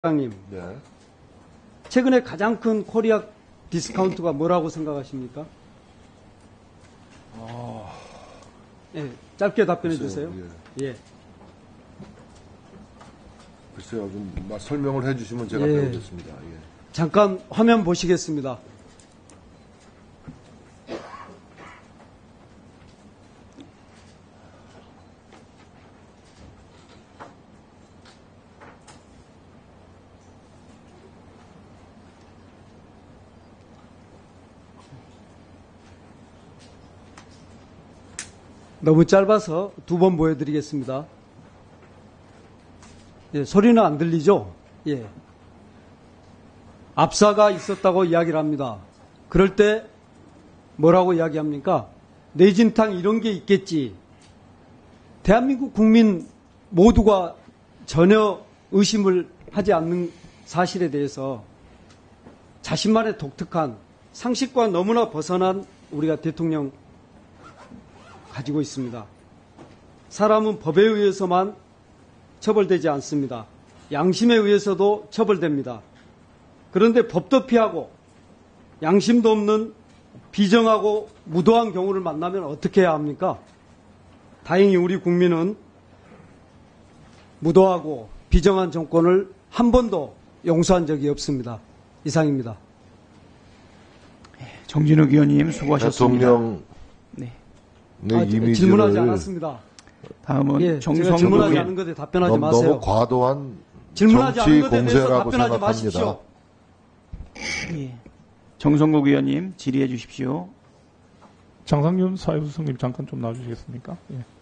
님, 네. 최근에 가장 큰 코리아 디스카운트가 뭐라고 생각하십니까? 네, 짧게 답변해 주세요. 예. 글쎄요, 좀 설명을 해주시면 제가 예. 배우겠습니다. 예. 잠깐 화면 보시겠습니다. 너무 짧아서 두 번 보여드리겠습니다. 예, 소리는 안 들리죠? 예. 압사가 있었다고 이야기를 합니다. 그럴 때 뭐라고 이야기합니까? 내진탕 이런 게 있겠지. 대한민국 국민 모두가 전혀 의심을 하지 않는 사실에 대해서 자신만의 독특한 상식과 너무나 벗어난 우리가 대통령 가지고 있습니다. 사람은 법에 의해서만 처벌되지 않습니다. 양심에 의해서도 처벌됩니다. 그런데 법도 피하고 양심도 없는 비정하고 무도한 경우를 만나면 어떻게 해야 합니까? 다행히 우리 국민은 무도하고 비정한 정권을 한 번도 용서한 적이 없습니다. 이상입니다. 정진욱 의원님 수고하셨습니다. 대통령 네. 이미지를 질문하지 않았습니다. 다음은 제가 정성국 질문하지 의원. 않은 것에 답변하지 너무 마세요. 과도한 질문하지 정치 않은 것에 대해서 공세라고 답변하지 생각합니다. 마십시오. 예. 정성국 의원님 질의해 주십시오. 장상균 사회부총님 잠깐 좀 나와주시겠습니까? 예.